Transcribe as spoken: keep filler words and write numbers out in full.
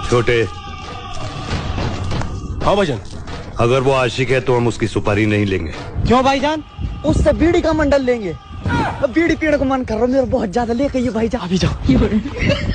छोटे। हाँ भाईजान। अगर वो आशिक है तो हम उसकी सुपारी नहीं लेंगे। क्यों भाईजान? उससे बीड़ी का मंडल लेंगे। बीड़ी पीने को मन कर रहा है मेरा बहुत ज्यादा। लेके ये भाईजान अभी जाओ।